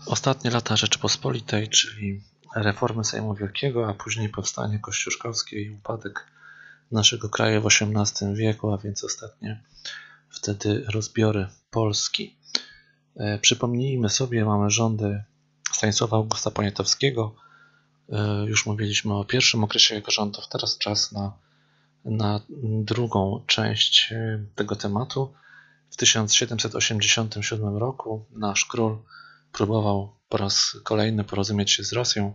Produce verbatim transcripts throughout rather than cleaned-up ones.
Ostatnie lata Rzeczypospolitej, czyli reformy Sejmu Wielkiego, a później powstanie kościuszkowskie i upadek naszego kraju w osiemnastym wieku, a więc ostatnie wtedy rozbiory Polski. E, przypomnijmy sobie, mamy rządy Stanisława Augusta Poniatowskiego. E, już mówiliśmy o pierwszym okresie jego rządów, teraz czas na, na drugą część tego tematu. W tysiąc siedemset osiemdziesiątym siódmym roku nasz król próbował po raz kolejny porozumieć się z Rosją,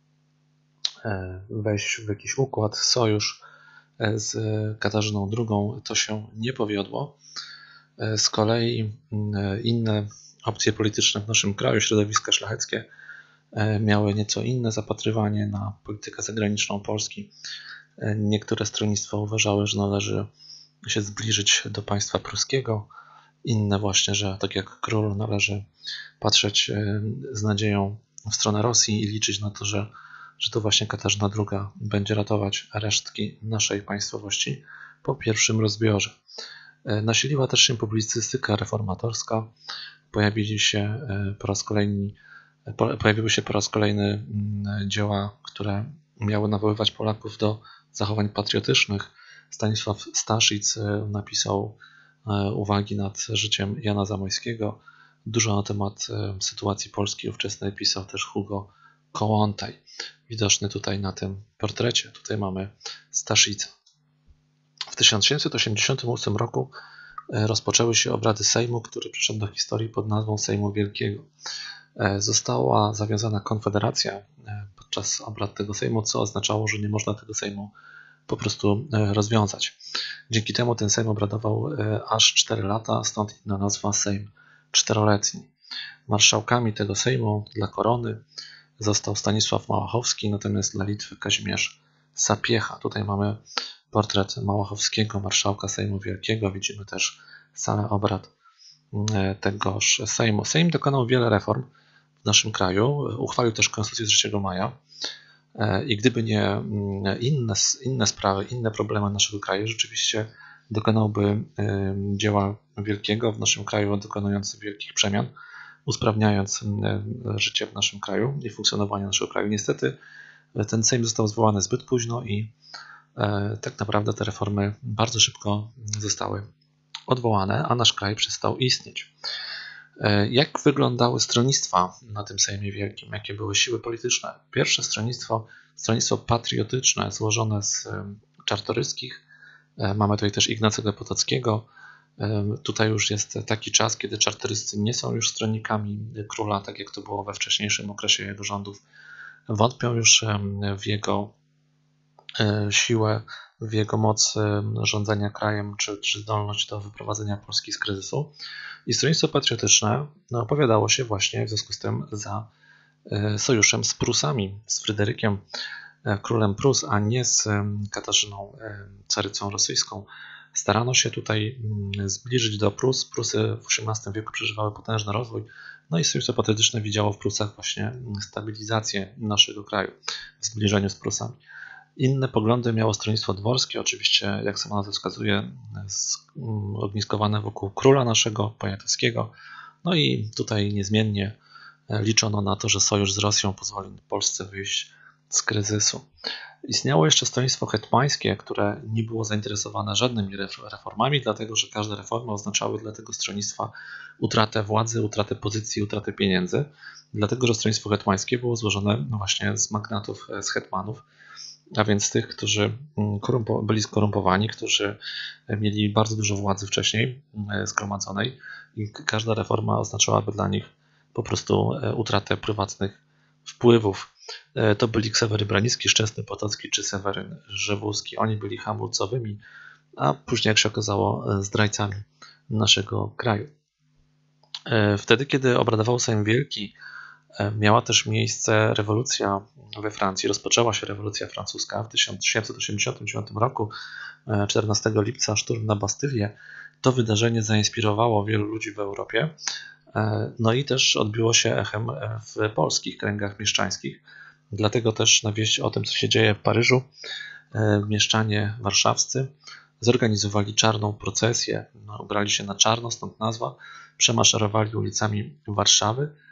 wejść w jakiś układ, sojusz z Katarzyną drugą. To się nie powiodło. Z kolei inne opcje polityczne w naszym kraju, środowiska szlacheckie, miały nieco inne zapatrywanie na politykę zagraniczną Polski. Niektóre stronnictwa uważały, że należy się zbliżyć do państwa pruskiego, inne właśnie, że tak jak król należy patrzeć z nadzieją w stronę Rosji i liczyć na to, że, że to właśnie Katarzyna druga będzie ratować resztki naszej państwowości po pierwszym rozbiorze. Nasiliła też się publicystyka reformatorska. Pojawili się po raz kolejny, pojawiły się po raz kolejny dzieła, które miały nawoływać Polaków do zachowań patriotycznych. Stanisław Staszic napisał uwagi nad życiem Jana Zamoyskiego. Dużo na temat sytuacji Polski ówczesnej pisał też Hugo Kołłątaj, widoczny tutaj na tym portrecie. Tutaj mamy Staszica. W tysiąc siedemset osiemdziesiątym ósmym roku rozpoczęły się obrady Sejmu, który przyszedł do historii pod nazwą Sejmu Wielkiego. Została zawiązana konfederacja podczas obrad tego Sejmu, co oznaczało, że nie można tego Sejmu po prostu rozwiązać. Dzięki temu ten Sejm obradował aż cztery lata, stąd inna nazwa Sejm Czteroletni. Marszałkami tego Sejmu dla korony został Stanisław Małachowski, natomiast dla Litwy Kazimierz Sapiecha. Tutaj mamy portret Małachowskiego, marszałka Sejmu Wielkiego. Widzimy też salę obrad tegoż Sejmu. Sejm dokonał wiele reform w naszym kraju. Uchwalił też Konstytucję z trzeciego maja. I gdyby nie inne, inne sprawy, inne problemy naszego kraju, rzeczywiście dokonałby dzieła wielkiego w naszym kraju, dokonując wielkich przemian, usprawniając życie w naszym kraju i funkcjonowanie naszego kraju. Niestety ten Sejm został zwołany zbyt późno i tak naprawdę te reformy bardzo szybko zostały odwołane, a nasz kraj przestał istnieć. Jak wyglądały stronnictwa na tym Sejmie Wielkim? Jakie były siły polityczne? Pierwsze stronnictwo, stronnictwo patriotyczne złożone z Czartoryskich. Mamy tutaj też Ignacego Potockiego. Tutaj już jest taki czas, kiedy czartoryscy nie są już stronnikami króla, tak jak to było we wcześniejszym okresie jego rządów. Wątpią już w jego siłę, w jego moc rządzenia krajem, czy, czy zdolność do wyprowadzenia Polski z kryzysu. I stronnictwo patriotyczne no, opowiadało się właśnie w związku z tym za sojuszem z Prusami, z Fryderykiem, królem Prus, a nie z Katarzyną, carycą rosyjską. Starano się tutaj zbliżyć do Prus. Prusy w osiemnastym wieku przeżywały potężny rozwój, no i stronnictwo patriotyczne widziało w Prusach właśnie stabilizację naszego kraju w zbliżeniu z Prusami. Inne poglądy miało stronnictwo dworskie, oczywiście, jak sama nazwa wskazuje, ogniskowane wokół króla naszego, Poniatowskiego. No i tutaj niezmiennie liczono na to, że sojusz z Rosją pozwoli Polsce wyjść z kryzysu. Istniało jeszcze stronnictwo hetmańskie, które nie było zainteresowane żadnymi reformami, dlatego że każde reformy oznaczały dla tego stronnictwa utratę władzy, utratę pozycji, utratę pieniędzy. Dlatego że stronnictwo hetmańskie było złożone właśnie z magnatów, z hetmanów, a więc z tych, którzy byli skorumpowani, którzy mieli bardzo dużo władzy wcześniej zgromadzonej i każda reforma oznaczałaby dla nich po prostu utratę prywatnych wpływów. To byli Ksawery Branicki, Szczęsny Potocki czy Seweryn Żewuski. Oni byli hamulcowymi, a później, jak się okazało, zdrajcami naszego kraju. Wtedy, kiedy obradował Sejm Wielki, miała też miejsce rewolucja we Francji. Rozpoczęła się rewolucja francuska w tysiąc siedemset osiemdziesiątym dziewiątym roku, czternastego lipca, szturm na Bastylię. To wydarzenie zainspirowało wielu ludzi w Europie, no i też odbiło się echem w polskich kręgach mieszczańskich. Dlatego też na wieść o tym, co się dzieje w Paryżu, mieszczanie warszawscy zorganizowali czarną procesję, no, ubrali się na czarno, stąd nazwa, przemaszerowali ulicami Warszawy.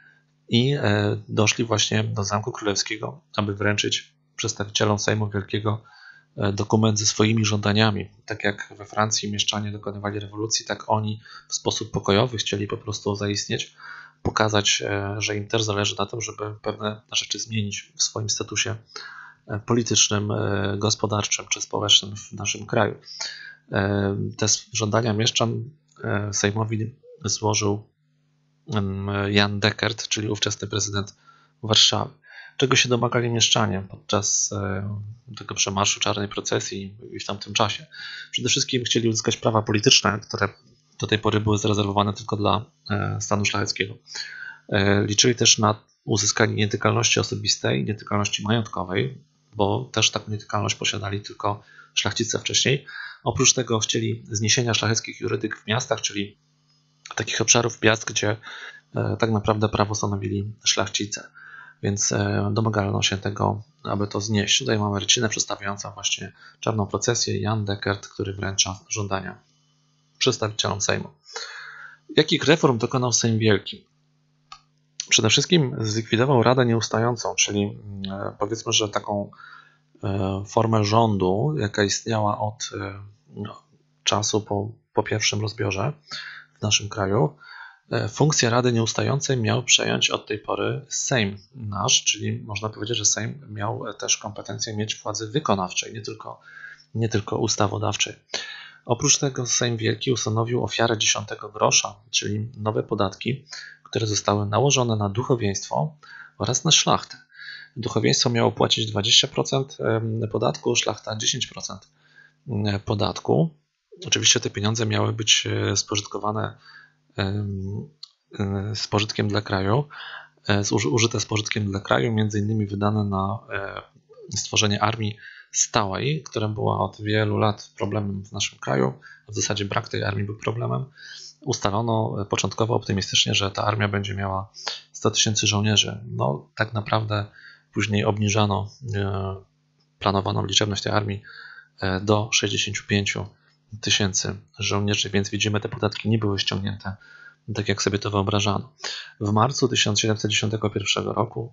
i doszli właśnie do Zamku Królewskiego, aby wręczyć przedstawicielom Sejmu Wielkiego dokument ze swoimi żądaniami. Tak jak we Francji mieszczanie dokonywali rewolucji, tak oni w sposób pokojowy chcieli po prostu zaistnieć, pokazać, że im też zależy na tym, żeby pewne rzeczy zmienić w swoim statusie politycznym, gospodarczym czy społecznym w naszym kraju. Te żądania mieszczan Sejmowi złożył Jan Dekert, czyli ówczesny prezydent Warszawy. Czego się domagali mieszczanie podczas tego przemarszu czarnej procesji i w tamtym czasie? Przede wszystkim chcieli uzyskać prawa polityczne, które do tej pory były zarezerwowane tylko dla stanu szlacheckiego. Liczyli też na uzyskanie nietykalności osobistej, nietykalności majątkowej, bo też taką nietykalność posiadali tylko szlachcice wcześniej. Oprócz tego chcieli zniesienia szlacheckich jurydyk w miastach, czyli takich obszarów miast, gdzie tak naprawdę prawo stanowili szlachcice. Więc domagano się tego, aby to znieść. Tutaj mamy rycinę przedstawiającą właśnie czarną procesję. Jan Dekert, który wręcza żądania przedstawicielom Sejmu. Jakich reform dokonał Sejm Wielki? Przede wszystkim zlikwidował Radę Nieustającą, czyli powiedzmy, że taką formę rządu, jaka istniała od no, czasu po, po pierwszym rozbiorze w naszym kraju. Funkcję Rady Nieustającej miał przejąć od tej pory Sejm nasz, czyli można powiedzieć, że Sejm miał też kompetencję mieć władzy wykonawczej, nie tylko, nie tylko ustawodawczej. Oprócz tego Sejm Wielki ustanowił ofiarę dziesiątego grosza, czyli nowe podatki, które zostały nałożone na duchowieństwo oraz na szlachtę. Duchowieństwo miało płacić dwadzieścia procent podatku, szlachta dziesięć procent podatku. Oczywiście te pieniądze miały być spożytkowane z pożytkiem dla kraju, użyte z pożytkiem dla kraju, między innymi wydane na stworzenie armii stałej, która była od wielu lat problemem w naszym kraju. W zasadzie brak tej armii był problemem. Ustalono początkowo optymistycznie, że ta armia będzie miała sto tysięcy żołnierzy. No tak naprawdę później obniżano planowaną liczebność tej armii do sześćdziesięciu pięciu tysięcy żołnierzy, więc widzimy, te podatki nie były ściągnięte tak, jak sobie to wyobrażano. W marcu tysiąc siedemset dziesiątego pierwszego roku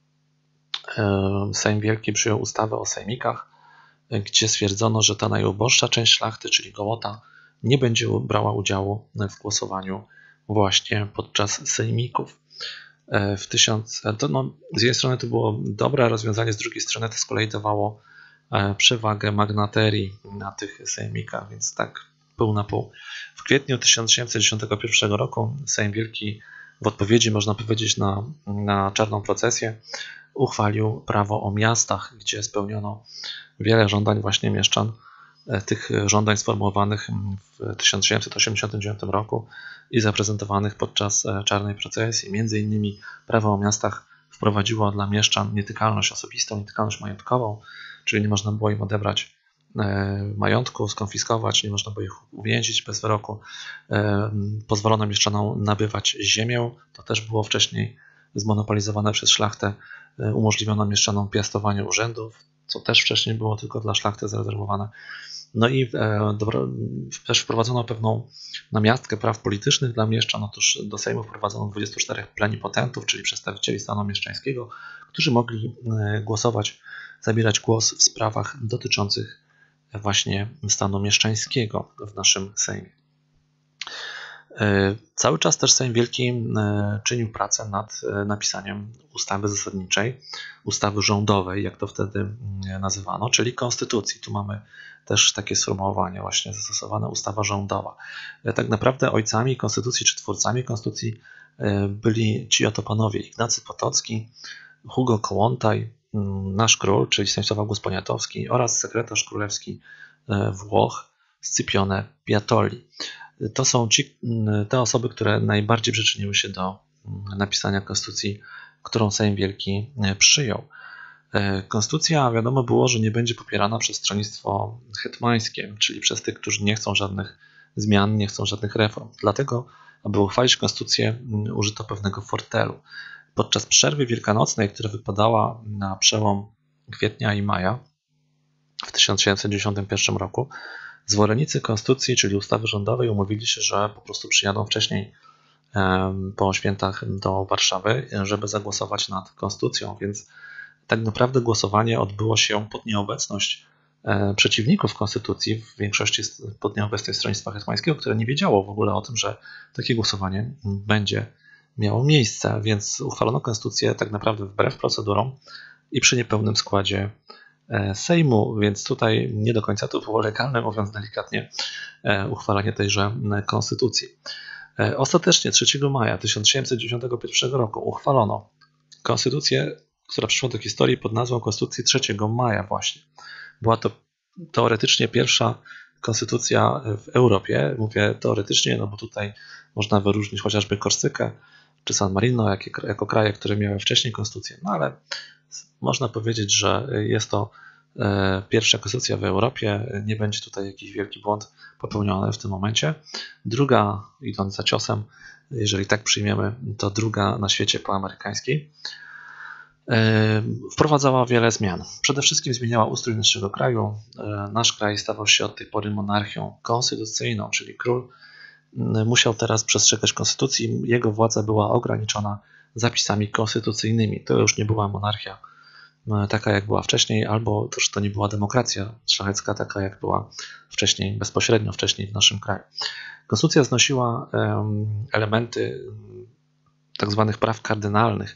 Sejm Wielki przyjął ustawę o sejmikach, gdzie stwierdzono, że ta najuboższa część szlachty, czyli gołota, nie będzie brała udziału w głosowaniu właśnie podczas sejmików. W tysiąc, to no, z jednej strony to było dobre rozwiązanie, z drugiej strony to z kolei dawało przewagę magnaterii na tych sejmikach, więc tak pół na pół. W kwietniu tysiąc siedemset dziesiątego pierwszego roku Sejm Wielki w odpowiedzi, można powiedzieć, na, na czarną procesję uchwalił prawo o miastach, gdzie spełniono wiele żądań właśnie mieszczan, tych żądań sformułowanych w tysiąc siedemset osiemdziesiątym dziewiątym roku i zaprezentowanych podczas czarnej procesji. Między innymi prawo o miastach wprowadziło dla mieszczan nietykalność osobistą, nietykalność majątkową, czyli nie można było im odebrać majątku, skonfiskować, nie można było ich uwięzić bez wyroku. Pozwolono mieszczanom nabywać ziemię, to też było wcześniej zmonopolizowane przez szlachtę. Umożliwiono mieszczanom piastowanie urzędów, co też wcześniej było tylko dla szlachty zarezerwowane. No i dobro, też wprowadzono pewną namiastkę praw politycznych dla mieszczan. Otóż do Sejmu wprowadzono dwudziestu czterech plenipotentów, czyli przedstawicieli stanu mieszczańskiego, którzy mogli głosować, zabierać głos w sprawach dotyczących właśnie stanu mieszczańskiego w naszym Sejmie. Cały czas też Sejm Wielki czynił pracę nad napisaniem ustawy zasadniczej, ustawy rządowej, jak to wtedy nazywano, czyli konstytucji. Tu mamy też takie sformułowanie właśnie zastosowane, ustawa rządowa. Tak naprawdę ojcami konstytucji czy twórcami konstytucji byli ci oto panowie: Ignacy Potocki, Hugo Kołłątaj, nasz król, czyli Stanisław August Poniatowski, oraz sekretarz królewski Włoch Scipione Piatoli. To są ci, te osoby, które najbardziej przyczyniły się do napisania konstytucji, którą Sejm Wielki przyjął. Konstytucja, wiadomo było, że nie będzie popierana przez stronnictwo hetmańskie, czyli przez tych, którzy nie chcą żadnych zmian, nie chcą żadnych reform. Dlatego, aby uchwalić konstytucję, użyto pewnego fortelu. Podczas przerwy wielkanocnej, która wypadała na przełom kwietnia i maja w tysiąc siedemset dziewięćdziesiątym pierwszym roku, zwolennicy konstytucji, czyli ustawy rządowej, umówili się, że po prostu przyjadą wcześniej po świętach do Warszawy, żeby zagłosować nad konstytucją, więc tak naprawdę głosowanie odbyło się pod nieobecność przeciwników konstytucji, w większości pod nieobecność Stronnictwa Hetmańskiego, które nie wiedziało w ogóle o tym, że takie głosowanie będzie miało miejsce, więc uchwalono konstytucję tak naprawdę wbrew procedurom i przy niepełnym składzie Sejmu, więc tutaj nie do końca to było legalne, mówiąc delikatnie, uchwalanie tejże konstytucji. Ostatecznie trzeciego maja tysiąc siedemset dziewięćdziesiątego pierwszego roku uchwalono konstytucję, która przyszła do historii pod nazwą Konstytucji trzeciego maja właśnie. Była to teoretycznie pierwsza konstytucja w Europie. Mówię teoretycznie, no bo tutaj można wyróżnić chociażby Korsykę czy San Marino jako kraje, które miały wcześniej konstytucję, no ale można powiedzieć, że jest to pierwsza konstytucja w Europie. Nie będzie tutaj jakiś wielki błąd popełniony w tym momencie. Druga, idąc za ciosem, jeżeli tak przyjmiemy, to druga na świecie po amerykańskiej. Wprowadzała wiele zmian. Przede wszystkim zmieniała ustrój naszego kraju. Nasz kraj stawał się od tej pory monarchią konstytucyjną, czyli król musiał teraz przestrzegać konstytucji. Jego władza była ograniczona zapisami konstytucyjnymi. To już nie była monarchia taka, jak była wcześniej, albo też to nie była demokracja szlachecka, taka jak była wcześniej, bezpośrednio wcześniej w naszym kraju. Konstytucja znosiła elementy tak zwanych praw kardynalnych,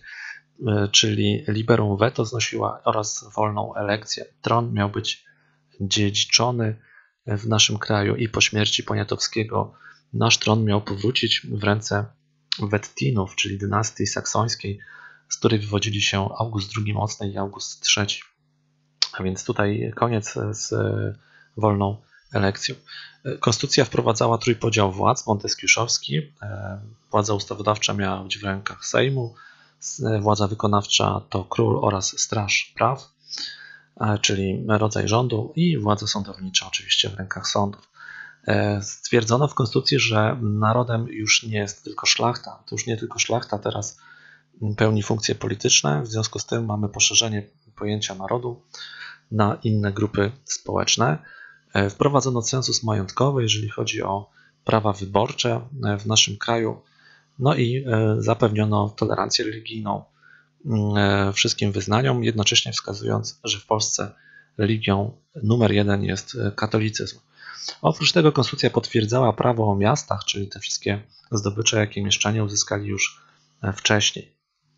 czyli liberum veto znosiła oraz wolną elekcję. Tron miał być dziedziczony w naszym kraju i po śmierci Poniatowskiego nasz tron miał powrócić w ręce Wettinów, czyli dynastii saksońskiej, z której wywodzili się August drugi Mocny i August trzeci. A więc tutaj koniec z wolną elekcją. Konstytucja wprowadzała trójpodział władz monteskiuszowski. Władza ustawodawcza miała być w rękach Sejmu, władza wykonawcza to król oraz straż praw, czyli rodzaj rządu, i władza sądownicza oczywiście w rękach sądów. Stwierdzono w konstytucji, że narodem już nie jest tylko szlachta. To już nie tylko szlachta teraz pełni funkcje polityczne, w związku z tym mamy poszerzenie pojęcia narodu na inne grupy społeczne. Wprowadzono cenzus majątkowy, jeżeli chodzi o prawa wyborcze w naszym kraju, no i zapewniono tolerancję religijną wszystkim wyznaniom, jednocześnie wskazując, że w Polsce religią numer jeden jest katolicyzm. Oprócz tego konstytucja potwierdzała prawo o miastach, czyli te wszystkie zdobycze, jakie mieszczanie uzyskali już wcześniej.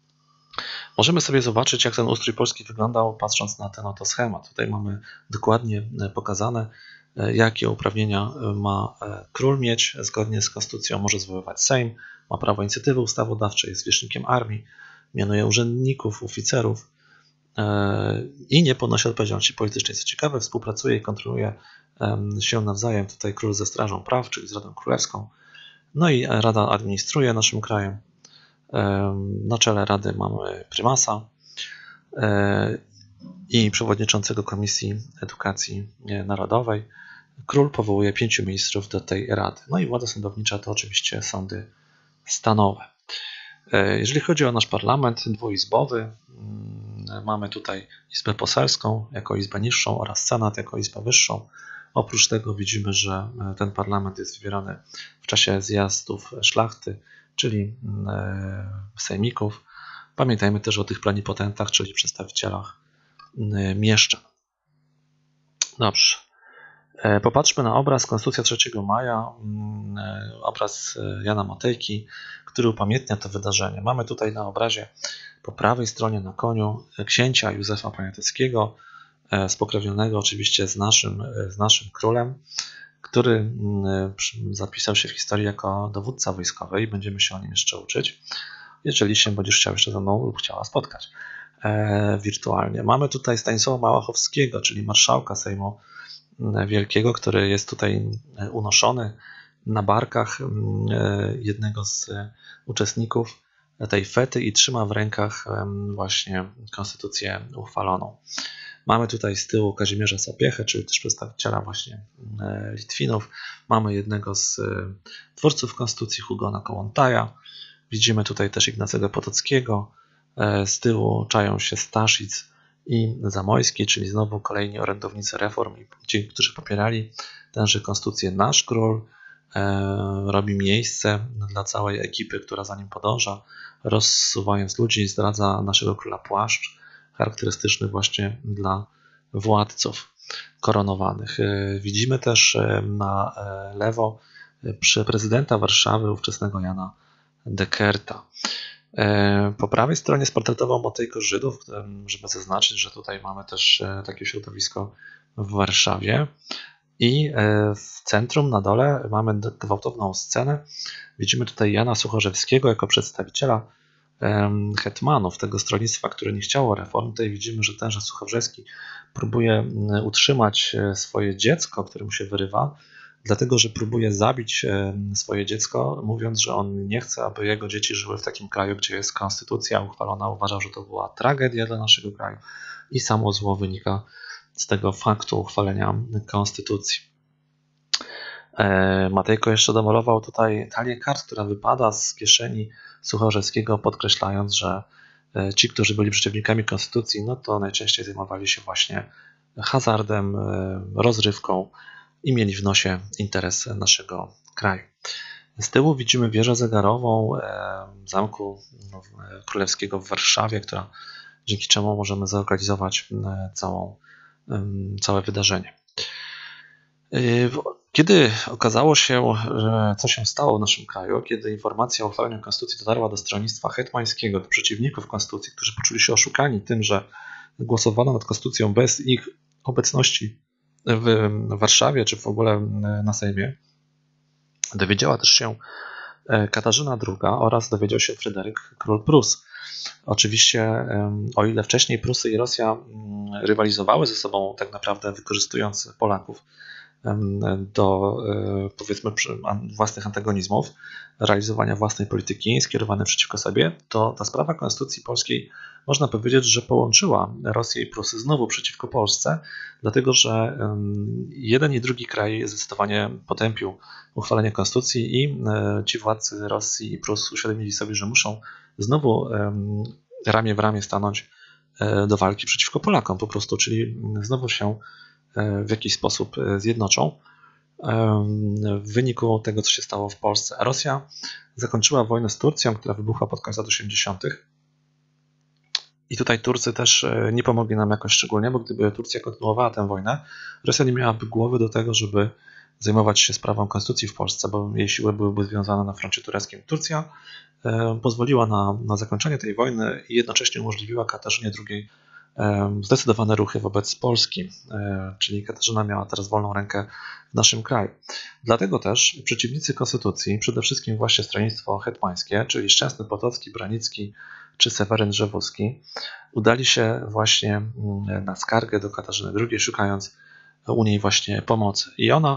Możemy sobie zobaczyć, jak ten ustrój polski wyglądał, patrząc na ten oto schemat. Tutaj mamy dokładnie pokazane, jakie uprawnienia ma król mieć. Zgodnie z konstytucją może zwoływać Sejm, ma prawo inicjatywy ustawodawczej, jest zwierzchnikiem armii, mianuje urzędników, oficerów i nie ponosi odpowiedzialności politycznej. Co ciekawe, współpracuje i kontroluje się nawzajem tutaj król ze Strażą Praw, czyli z Radą Królewską. No i Rada administruje naszym krajem. Na czele Rady mamy prymasa i przewodniczącego Komisji Edukacji Narodowej. Król powołuje pięciu ministrów do tej rady. No i władza sądownicza to oczywiście sądy stanowe. Jeżeli chodzi o nasz parlament dwuizbowy, mamy tutaj Izbę Poselską jako Izbę niższą oraz Senat jako Izbę wyższą. Oprócz tego widzimy, że ten parlament jest wybierany w czasie zjazdów szlachty, czyli sejmików. Pamiętajmy też o tych plenipotentach, czyli przedstawicielach mieszczan. Dobrze. Popatrzmy na obraz Konstytucja trzeciego maja, obraz Jana Matejki, który upamiętnia to wydarzenie. Mamy tutaj na obrazie po prawej stronie na koniu księcia Józefa Poniatowskiego, spokrewnionego oczywiście z naszym, z naszym królem, który zapisał się w historii jako dowódca wojskowy i będziemy się o nim jeszcze uczyć, jeżeli się będziesz chciał jeszcze ze mną lub chciała spotkać e, wirtualnie. Mamy tutaj Stanisława Małachowskiego, czyli marszałka Sejmu Wielkiego, który jest tutaj unoszony na barkach jednego z uczestników tej fety i trzyma w rękach właśnie konstytucję uchwaloną. Mamy tutaj z tyłu Kazimierza Sapiechę, czyli też przedstawiciela właśnie Litwinów. Mamy jednego z twórców konstytucji, Hugona Kołłątaja. Widzimy tutaj też Ignacego Potockiego. Z tyłu czają się Staszic i Zamojski, czyli znowu kolejni orędownicy reform i ci, którzy popierali tęże konstytucję. Nasz król robi miejsce dla całej ekipy, która za nim podąża, rozsuwając ludzi, zdradza naszego króla płaszcz, charakterystyczny właśnie dla władców koronowanych. Widzimy też na lewo przy prezydenta Warszawy ówczesnego Jana Dekerta. Po prawej stronie sportretował Matejko Żydów, żeby zaznaczyć, że tutaj mamy też takie środowisko w Warszawie. I w centrum na dole mamy gwałtowną scenę. Widzimy tutaj Jana Suchorzewskiego jako przedstawiciela hetmanów tego stronnictwa, które nie chciało reform. Tutaj widzimy, że tenże Suchorzewski próbuje utrzymać swoje dziecko, które mu się wyrywa, dlatego że próbuje zabić swoje dziecko, mówiąc, że on nie chce, aby jego dzieci żyły w takim kraju, gdzie jest konstytucja uchwalona. Uważał, że to była tragedia dla naszego kraju i samo zło wynika z tego faktu uchwalenia konstytucji. Matejko jeszcze domalował tutaj talię kart, która wypada z kieszeni Suchorzewskiego, podkreślając, że ci, którzy byli przeciwnikami konstytucji, no to najczęściej zajmowali się właśnie hazardem, rozrywką i mieli w nosie interes naszego kraju. Z tyłu widzimy wieżę zegarową Zamku Królewskiego w Warszawie, która, dzięki czemu możemy zlokalizować całą, całe wydarzenie. Kiedy okazało się, że co się stało w naszym kraju, kiedy informacja o uchwaleniu konstytucji dotarła do stronnictwa hetmańskiego, do przeciwników konstytucji, którzy poczuli się oszukani tym, że głosowano nad konstytucją bez ich obecności w Warszawie czy w ogóle na Sejmie, dowiedziała też się Katarzyna druga oraz dowiedział się Fryderyk, król Prus. Oczywiście, o ile wcześniej Prusy i Rosja rywalizowały ze sobą, tak naprawdę wykorzystując Polaków do, powiedzmy, własnych antagonizmów, realizowania własnej polityki skierowanej przeciwko sobie, to ta sprawa konstytucji polskiej, można powiedzieć, że połączyła Rosję i Prusy znowu przeciwko Polsce, dlatego że jeden i drugi kraj zdecydowanie potępił uchwalenie konstytucji i ci władcy Rosji i Prus uświadomili sobie, że muszą znowu ramię w ramię stanąć do walki przeciwko Polakom po prostu, czyli znowu się w jakiś sposób zjednoczą w wyniku tego, co się stało w Polsce. Rosja zakończyła wojnę z Turcją, która wybuchła pod koniec lat osiemdziesiątych. I tutaj Turcy też nie pomogli nam jakoś szczególnie, bo gdyby Turcja kontynuowała tę wojnę, Rosja nie miałaby głowy do tego, żeby zajmować się sprawą konstytucji w Polsce, bo jej siły byłyby związane na froncie tureckim. Turcja pozwoliła na, na zakończenie tej wojny i jednocześnie umożliwiła Katarzynie drugiej zdecydowane ruchy wobec Polski, czyli Katarzyna miała teraz wolną rękę w naszym kraju. Dlatego też przeciwnicy konstytucji, przede wszystkim właśnie stronnictwo hetmańskie, czyli Szczęsny Potocki, Branicki czy Seweryn Rzewuski, udali się właśnie na skargę do Katarzyny drugiej, szukając u niej właśnie pomocy. I ona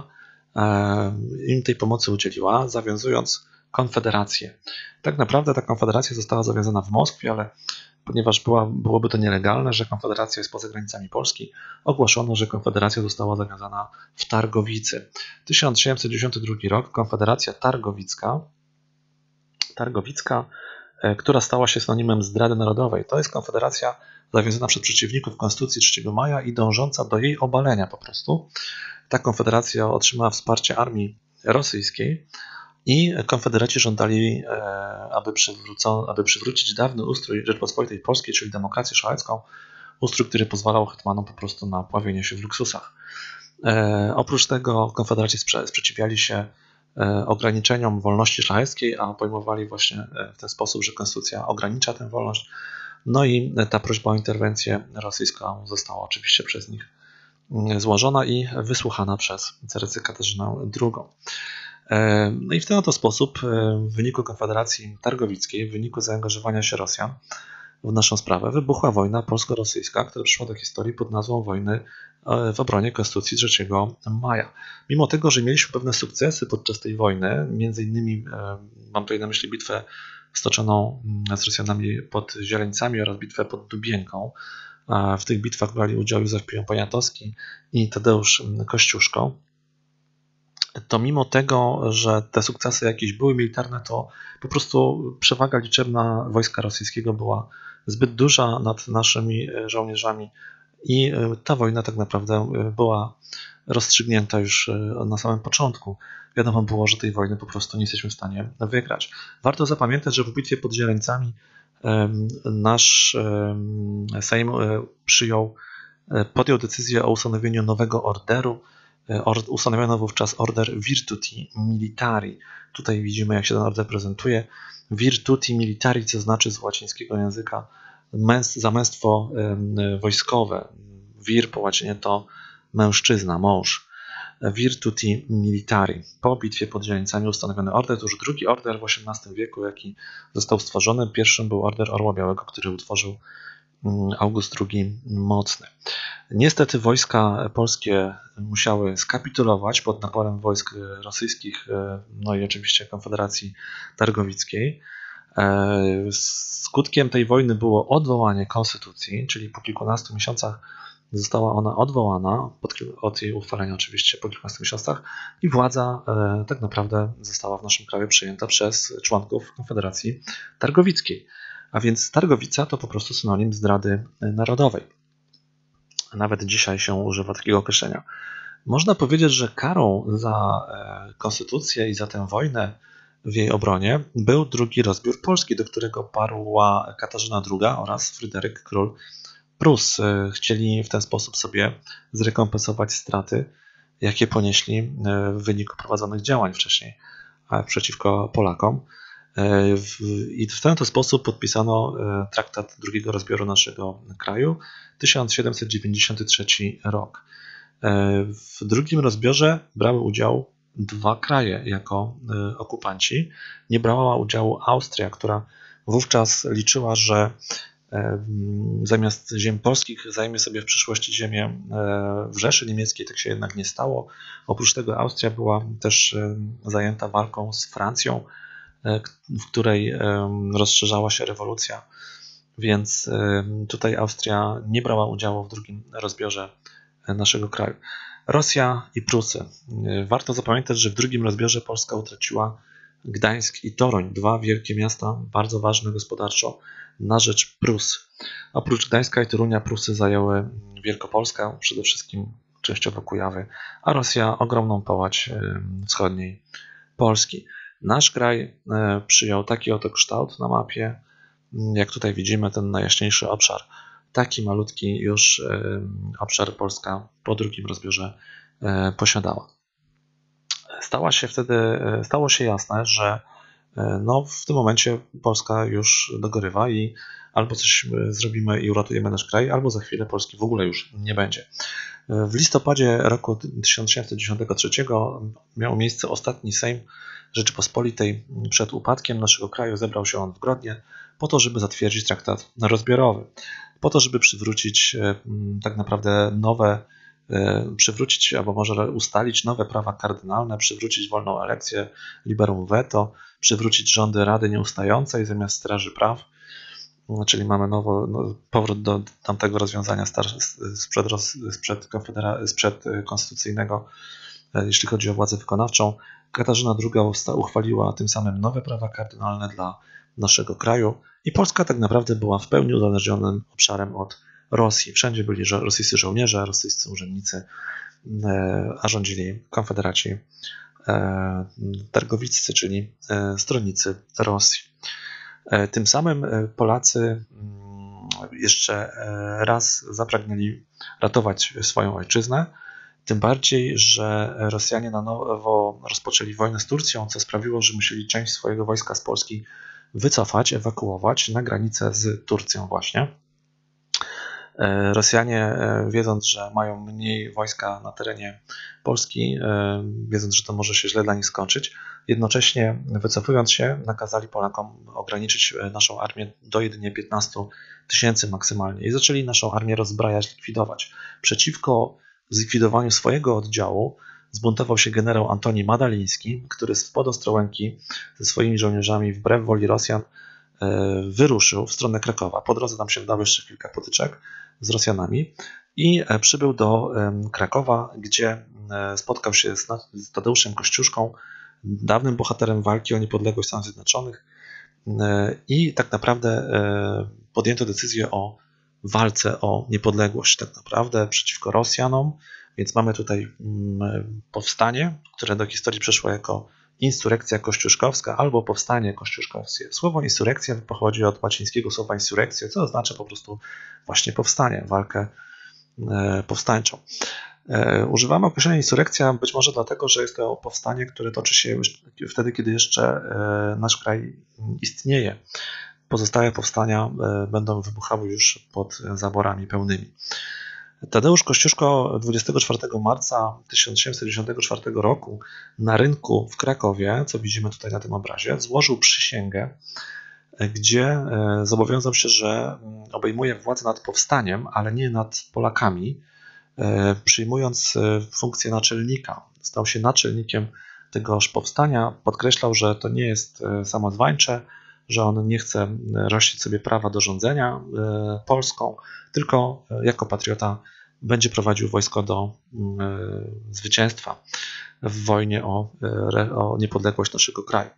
im tej pomocy udzieliła, zawiązując konfederację. Tak naprawdę ta konfederacja została zawiązana w Moskwie, ale ponieważ była, byłoby to nielegalne, że konfederacja jest poza granicami Polski, ogłoszono, że konfederacja została zawiązana w Targowicy. tysiąc siedemset dziewięćdziesiąty drugi rok, konfederacja targowicka, targowicka, która stała się synonimem zdrady narodowej. To jest konfederacja zawiązana przez przeciwników Konstytucji trzeciego maja i dążąca do jej obalenia po prostu. Ta konfederacja otrzymała wsparcie armii rosyjskiej i konfederaci żądali, aby, przywrócono, aby przywrócić dawny ustrój Rzeczpospolitej Polskiej, czyli demokrację szlachecką, ustrój, który pozwalał hetmanom po prostu na pławienie się w luksusach. E, oprócz tego konfederaci sprzeciwiali się ograniczeniom wolności szlacheckiej, a pojmowali właśnie w ten sposób, że konstytucja ogranicza tę wolność. No i ta prośba o interwencję rosyjską została oczywiście przez nich złożona i wysłuchana przez carycę Katarzynę drugą. No i w ten oto sposób w wyniku konfederacji targowickiej, w wyniku zaangażowania się Rosjan w naszą sprawę wybuchła wojna polsko-rosyjska, która przyszła do historii pod nazwą wojny w obronie Konstytucji trzeciego maja. Mimo tego, że mieliśmy pewne sukcesy podczas tej wojny, między innymi mam tutaj na myśli bitwę stoczoną z Rosjanami pod Zieleńcami oraz bitwę pod Dubienką. W tych bitwach brali udział Józef Poniatowski i Tadeusz Kościuszko. To mimo tego, że te sukcesy jakieś były militarne, to po prostu przewaga liczebna wojska rosyjskiego była zbyt duża nad naszymi żołnierzami i ta wojna tak naprawdę była rozstrzygnięta już na samym początku. Wiadomo było, że tej wojny po prostu nie jesteśmy w stanie wygrać. Warto zapamiętać, że po bitwie pod Zieleńcami nasz Sejm przyjął, podjął decyzję o ustanowieniu nowego orderu. Ustanowiono wówczas order Virtuti Militari. Tutaj widzimy, jak się ten order prezentuje. Virtuti Militari, co znaczy z łacińskiego języka zamęstwo wojskowe. Vir po łacinie to mężczyzna, mąż. Virtuti Militari. Po bitwie pod Zieleńcami ustanowiony order, to już drugi order w osiemnastym wieku, jaki został stworzony. Pierwszym był order Orła Białego, który utworzył August drugi Mocny. Niestety wojska polskie musiały skapitulować pod naporem wojsk rosyjskich, no i oczywiście Konfederacji Targowickiej. Skutkiem tej wojny było odwołanie konstytucji, czyli po kilkunastu miesiącach została ona odwołana, od jej uchwalenia oczywiście po kilkunastu miesiącach, i władza tak naprawdę została w naszym kraju przejęta przez członków Konfederacji Targowickiej. A więc Targowica to po prostu synonim zdrady narodowej. Nawet dzisiaj się używa takiego określenia. Można powiedzieć, że karą za konstytucję i za tę wojnę w jej obronie był drugi rozbiór Polski, do którego parła Katarzyna druga oraz Fryderyk Król Prus. Chcieli w ten sposób sobie zrekompensować straty, jakie ponieśli w wyniku prowadzonych działań wcześniej przeciwko Polakom. I w ten to sposób podpisano traktat drugiego rozbioru naszego kraju, tysiąc siedemset dziewięćdziesiąty trzeci rok. W drugim rozbiorze brały udział dwa kraje jako okupanci. Nie brała udziału Austria, która wówczas liczyła, że zamiast ziem polskich zajmie sobie w przyszłości ziemię w Rzeszy Niemieckiej. Tak się jednak nie stało. Oprócz tego Austria była też zajęta walką z Francją, w której rozszerzała się rewolucja, więc tutaj Austria nie brała udziału w drugim rozbiorze naszego kraju. Rosja i Prusy. Warto zapamiętać, że w drugim rozbiorze Polska utraciła Gdańsk i Toruń, dwa wielkie miasta, bardzo ważne gospodarczo, na rzecz Prus. Oprócz Gdańska i Torunia Prusy zajęły Wielkopolskę, przede wszystkim częściowo Kujawy, a Rosja ogromną połać wschodniej Polski. Nasz kraj przyjął taki oto kształt na mapie, jak tutaj widzimy, ten najjaśniejszy obszar. Taki malutki już obszar Polska po drugim rozbiorze posiadała. Stała się wtedy, stało się jasne, że no w tym momencie Polska już dogorywa i albo coś zrobimy i uratujemy nasz kraj, albo za chwilę Polski w ogóle już nie będzie. W listopadzie roku tysiąc siedemset dziesiątego trzeciego miał miejsce ostatni Sejm Rzeczypospolitej przed upadkiem naszego kraju. Zebrał się on w Grodnie po to, żeby zatwierdzić traktat rozbiorowy, po to, żeby przywrócić tak naprawdę nowe, przywrócić albo może ustalić nowe prawa kardynalne, przywrócić wolną elekcję, liberum veto, przywrócić rządy Rady Nieustającej zamiast Straży Praw, czyli mamy nowo, no, powrót do tamtego rozwiązania star- sprzed, sprzed, konfedera- sprzed konstytucyjnego, jeśli chodzi o władzę wykonawczą. Katarzyna druga uchwaliła tym samym nowe prawa kardynalne dla naszego kraju i Polska tak naprawdę była w pełni uzależnionym obszarem od Rosji. Wszędzie byli rosyjscy żołnierze, rosyjscy urzędnicy, a rządzili konfederaci targowiccy, czyli stronnicy Rosji. Tym samym Polacy jeszcze raz zapragnęli ratować swoją ojczyznę, tym bardziej, że Rosjanie na nowo rozpoczęli wojnę z Turcją, co sprawiło, że musieli część swojego wojska z Polski wycofać, ewakuować na granicę z Turcją właśnie. Rosjanie, wiedząc, że mają mniej wojska na terenie Polski, wiedząc, że to może się źle dla nich skończyć, jednocześnie wycofując się, nakazali Polakom ograniczyć naszą armię do jedynie piętnastu tysięcy maksymalnie i zaczęli naszą armię rozbrajać, likwidować. Przeciwko zlikwidowaniu swojego oddziału zbuntował się generał Antoni Madaliński, który spod Ostrołęki ze swoimi żołnierzami wbrew woli Rosjan wyruszył w stronę Krakowa. Po drodze tam się dało jeszcze kilka potyczek z Rosjanami i przybył do Krakowa, gdzie spotkał się z Tadeuszem Kościuszką, dawnym bohaterem walki o niepodległość Stanów Zjednoczonych, i tak naprawdę podjęto decyzję o walce o niepodległość tak naprawdę przeciwko Rosjanom, Więc mamy tutaj powstanie, które do historii przeszło jako insurekcja kościuszkowska albo powstanie kościuszkowskie. Słowo insurekcja pochodzi od łacińskiego słowa insurrectio, co oznacza po prostu właśnie powstanie, walkę powstańczą. Używamy określenia insurekcja być może dlatego, że jest to powstanie, które toczy się już wtedy, kiedy jeszcze nasz kraj istnieje. Pozostałe powstania będą wybuchały już pod zaborami pełnymi. Tadeusz Kościuszko dwudziestego czwartego marca tysiąc osiemset dziewięćdziesiątego czwartego roku na rynku w Krakowie, co widzimy tutaj na tym obrazie, złożył przysięgę, gdzie zobowiązał się, że obejmuje władzę nad powstaniem, ale nie nad Polakami, przyjmując funkcję naczelnika. Stał się naczelnikiem tegoż powstania, podkreślał, że to nie jest samozwańcze, że on nie chce rościć sobie prawa do rządzenia Polską, tylko jako patriota będzie prowadził wojsko do zwycięstwa w wojnie o, o niepodległość naszego kraju.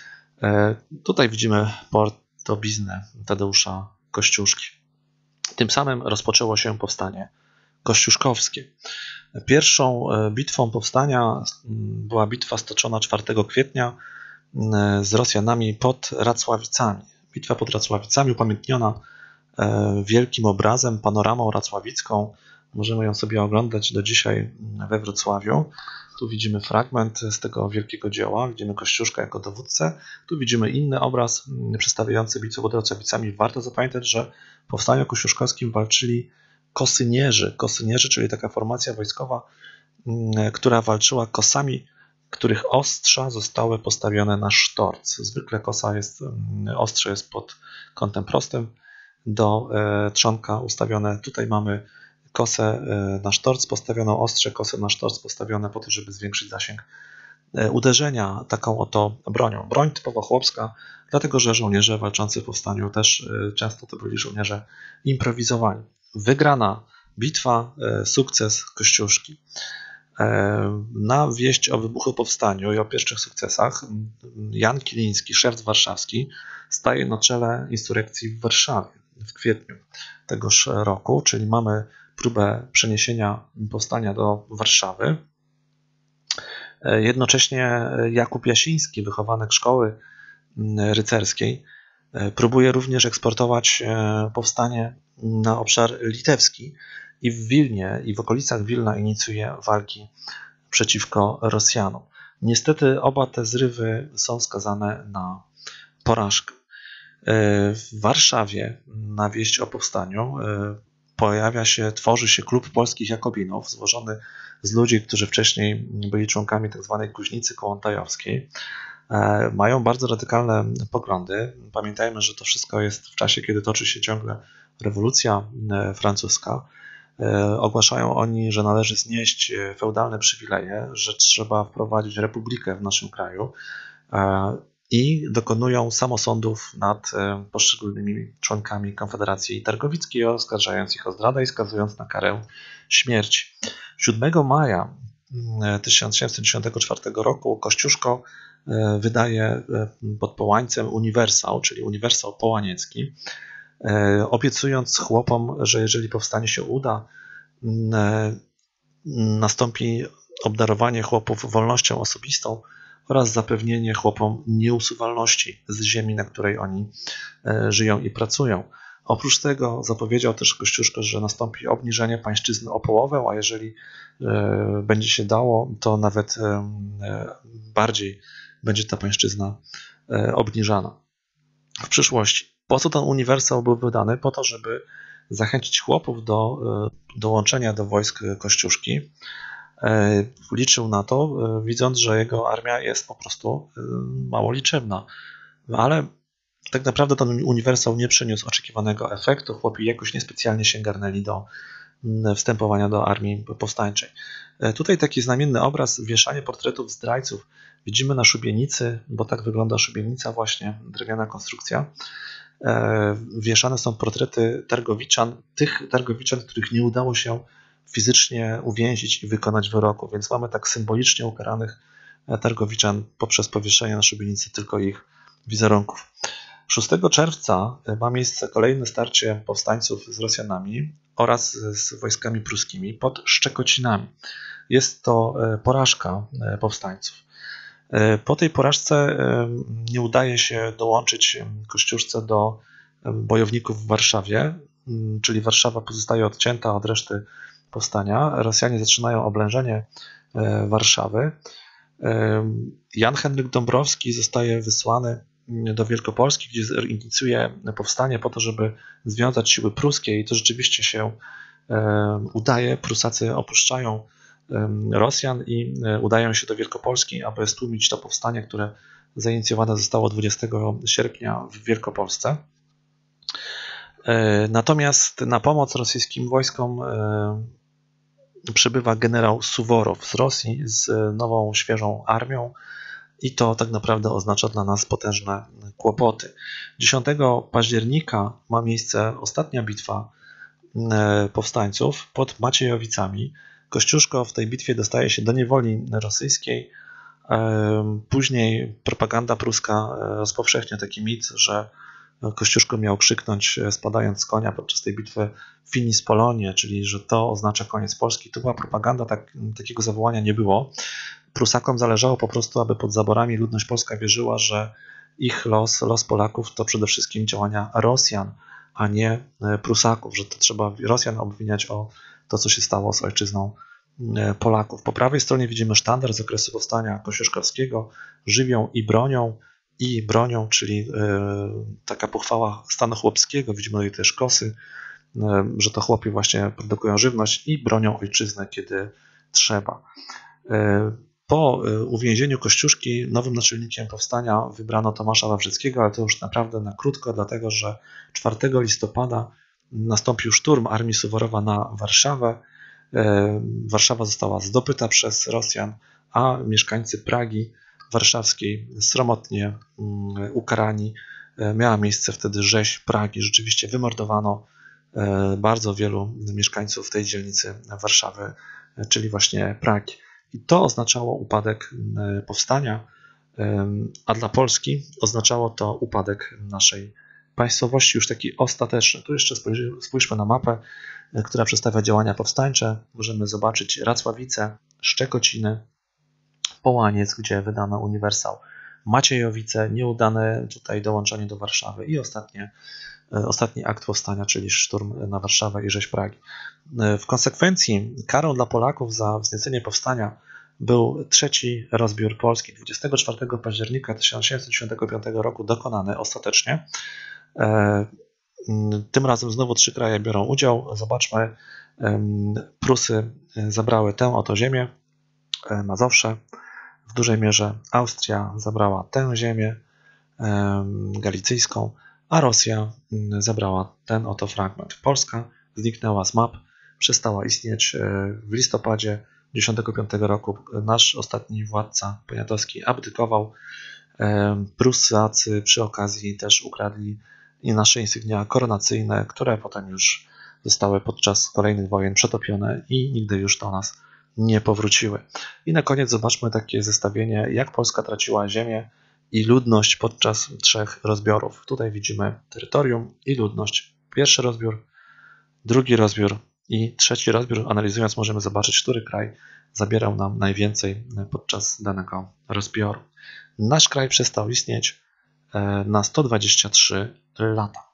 Tutaj widzimy portobiznę Tadeusza Kościuszki. Tym samym rozpoczęło się powstanie kościuszkowskie. Pierwszą bitwą powstania była bitwa stoczona czwartego kwietnia z Rosjanami pod Racławicami. Bitwa pod Racławicami upamiętniona wielkim obrazem, panoramą racławicką. Możemy ją sobie oglądać do dzisiaj we Wrocławiu. Tu widzimy fragment z tego wielkiego dzieła, widzimy Kościuszka jako dowódcę. Tu widzimy inny obraz przedstawiający bitwę pod Racławicami. Warto zapamiętać, że w powstaniu kościuszkowskim walczyli kosynierzy. Kosynierzy, czyli taka formacja wojskowa, która walczyła kosami, których ostrza zostały postawione na sztorc. Zwykle kosa jest, ostrze jest pod kątem prostym do trzonka ustawione. Tutaj mamy kosę na sztorc postawioną, ostrze kosy na sztorc postawione po to, żeby zwiększyć zasięg uderzenia taką oto bronią. Broń typowo chłopska, dlatego że żołnierze walczący w powstaniu też często to byli żołnierze improwizowani. Wygrana bitwa, sukces Kościuszki. Na wieść o wybuchu powstaniu i o pierwszych sukcesach Jan Kiliński, szewc warszawski, staje na czele insurekcji w Warszawie w kwietniu tegoż roku, czyli mamy próbę przeniesienia powstania do Warszawy. Jednocześnie Jakub Jasiński, wychowanek szkoły rycerskiej, próbuje również eksportować powstanie na obszar litewski i w Wilnie i w okolicach Wilna inicjuje walki przeciwko Rosjanom. Niestety oba te zrywy są skazane na porażkę. W Warszawie na wieść o powstaniu pojawia się, tworzy się klub polskich Jakobinów, złożony z ludzi, którzy wcześniej byli członkami tzw. Kuźnicy Kołłątajowskiej. Mają bardzo radykalne poglądy. Pamiętajmy, że to wszystko jest w czasie, kiedy toczy się ciągle rewolucja francuska. Ogłaszają oni, że należy znieść feudalne przywileje, że trzeba wprowadzić republikę w naszym kraju i dokonują samosądów nad poszczególnymi członkami Konfederacji Targowickiej, oskarżając ich o zdradę i skazując na karę śmierci. siódmego maja tysiąc osiemset dziesiątego czwartego roku Kościuszko wydaje pod Połańcem uniwersał, czyli uniwersał połaniecki, obiecując chłopom, że jeżeli powstanie się uda, nastąpi obdarowanie chłopów wolnością osobistą oraz zapewnienie chłopom nieusuwalności z ziemi, na której oni żyją i pracują. Oprócz tego zapowiedział też Kościuszko, że nastąpi obniżenie pańszczyzny o połowę, a jeżeli będzie się dało, to nawet bardziej będzie ta pańszczyzna obniżana w przyszłości. Po co ten uniwersał był wydany? Po to, żeby zachęcić chłopów do dołączenia do wojsk Kościuszki. Liczył na to, widząc, że jego armia jest po prostu mało liczebna. Ale tak naprawdę ten uniwersał nie przyniósł oczekiwanego efektu. Chłopi jakoś niespecjalnie się garnęli do wstępowania do armii powstańczej. Tutaj taki znamienny obraz, wieszanie portretów zdrajców. Widzimy na szubienicy, bo tak wygląda szubienica właśnie, drewniana konstrukcja. Wieszane są portrety targowiczan, tych targowiczan, których nie udało się fizycznie uwięzić i wykonać wyroku, więc mamy tak symbolicznie ukaranych targowiczan poprzez powieszenie na szubienicy tylko ich wizerunków. szóstego czerwca ma miejsce kolejne starcie powstańców z Rosjanami. oraz z wojskami pruskimi pod Szczekocinami. Jest to porażka powstańców. Po tej porażce nie udaje się dołączyć Kościuszce do bojowników w Warszawie, czyli Warszawa pozostaje odcięta od reszty powstania. Rosjanie zaczynają oblężenie Warszawy. Jan Henryk Dąbrowski zostaje wysłany do Wielkopolski, gdzie inicjuje powstanie po to, żeby związać siły pruskie i to rzeczywiście się udaje. Prusacy opuszczają Rosjan i udają się do Wielkopolski, aby stłumić to powstanie, które zainicjowane zostało dwudziestego sierpnia w Wielkopolsce. Natomiast na pomoc rosyjskim wojskom przybywa generał Suworow z Rosji z nową, świeżą armią i to tak naprawdę oznacza dla nas potężne kłopoty. dziesiątego października ma miejsce ostatnia bitwa powstańców pod Maciejowicami. Kościuszko w tej bitwie dostaje się do niewoli rosyjskiej. Później propaganda pruska rozpowszechnia taki mit, że Kościuszko miał krzyknąć, spadając z konia podczas tej bitwy, finis Polonie, czyli że to oznacza koniec Polski. To była propaganda, tak, takiego zawołania nie było. Prusakom zależało po prostu, aby pod zaborami ludność polska wierzyła, że ich los, los Polaków to przede wszystkim działania Rosjan, a nie Prusaków, że to trzeba Rosjan obwiniać o to, co się stało z ojczyzną Polaków. Po prawej stronie widzimy sztandar z okresu powstania kościuszkowskiego, żywią i bronią, i bronią, czyli taka pochwała stanu chłopskiego. Widzimy tutaj też kosy, że to chłopi właśnie produkują żywność i bronią ojczyznę, kiedy trzeba. Po uwięzieniu Kościuszki nowym naczelnikiem powstania wybrano Tomasza Wawrzyckiego, ale to już naprawdę na krótko, dlatego że czwartego listopada nastąpił szturm armii Suworowa na Warszawę. Warszawa została zdobyta przez Rosjan, a mieszkańcy Pragi warszawskiej sromotnie ukarani. Miała miejsce wtedy rzeź Pragi. Rzeczywiście wymordowano bardzo wielu mieszkańców tej dzielnicy Warszawy, czyli właśnie Pragi. I to oznaczało upadek powstania, a dla Polski oznaczało to upadek naszej państwowości, już taki ostateczny. Tu jeszcze spójrzmy na mapę, która przedstawia działania powstańcze. Możemy zobaczyć Racławice, Szczekociny, Połaniec, gdzie wydano uniwersał, Maciejowice, nieudane tutaj dołączenie do Warszawy i ostatnie, ostatni akt powstania, czyli szturm na Warszawę i rzeź Pragi. W konsekwencji karą dla Polaków za wzniecenie powstania był trzeci rozbiór Polski, dwudziestego czwartego października tysiąc osiemset dziesiątego piątego roku dokonany ostatecznie. Tym razem znowu trzy kraje biorą udział. Zobaczmy, Prusy zabrały tę oto ziemię, Mazowsze. W dużej mierze Austria zabrała tę ziemię galicyjską, a Rosja zabrała ten oto fragment. Polska zniknęła z map, przestała istnieć w listopadzie tysiąc dziewięćset pięćdziesiątego piątego roku. Nasz ostatni władca poniatowski abdykował. Prusacy przy okazji też ukradli i nasze insygnia koronacyjne, które potem już zostały podczas kolejnych wojen przetopione i nigdy już do nas nie powróciły. I na koniec zobaczmy takie zestawienie, jak Polska traciła ziemię i ludność podczas trzech rozbiorów. Tutaj widzimy terytorium i ludność. Pierwszy rozbiór, drugi rozbiór i trzeci rozbiór. Analizując, możemy zobaczyć, który kraj zabierał nam najwięcej podczas danego rozbioru. Nasz kraj przestał istnieć na sto dwadzieścia trzy lata.